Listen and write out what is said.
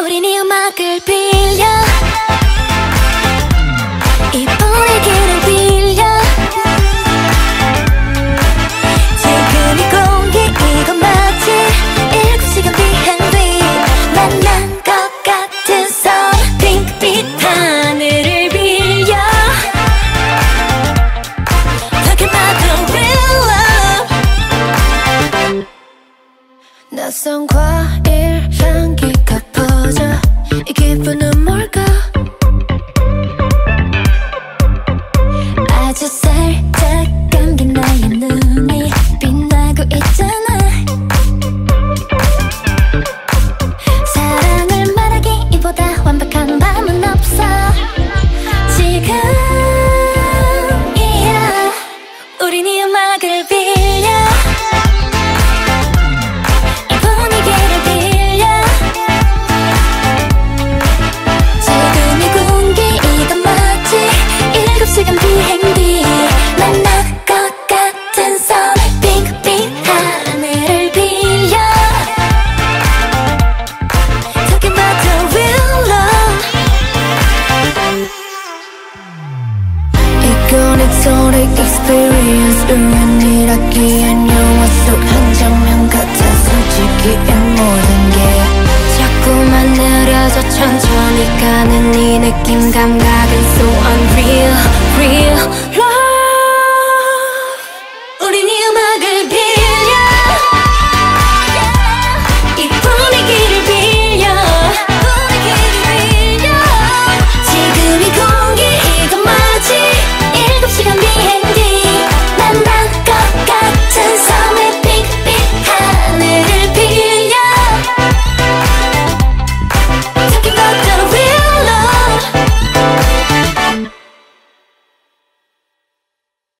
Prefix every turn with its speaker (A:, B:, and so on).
A: 우린 이 음악을 빌려 이 분위기를 빌려 지금 이 공기 이건 마치 7시간 비행 뒤 만난 것 같은 섬 핑크빛 하늘을 빌려 Talking about the real love 낯선 과일 향기가 퍼져 이 기분은 뭘까 아주 살짝 감긴 나의 눈이 빛나고 있잖아 사랑을 말하기보다 완벽한 밤은 없어 지금이야 우린 이 음악을 빌려 이 분위기를 빌려 지금 이 공기 이건 마치 7시간 비행 뒤 만날 것 같은 섬 핑크빛 하늘을 빌려 Talking about the real love 이건 exotic experience 우연이라기엔 영화 속 한 장면 같아 솔직히 이 모든 게 자꾸만 느려져 천천히 가는 이 느낌 감각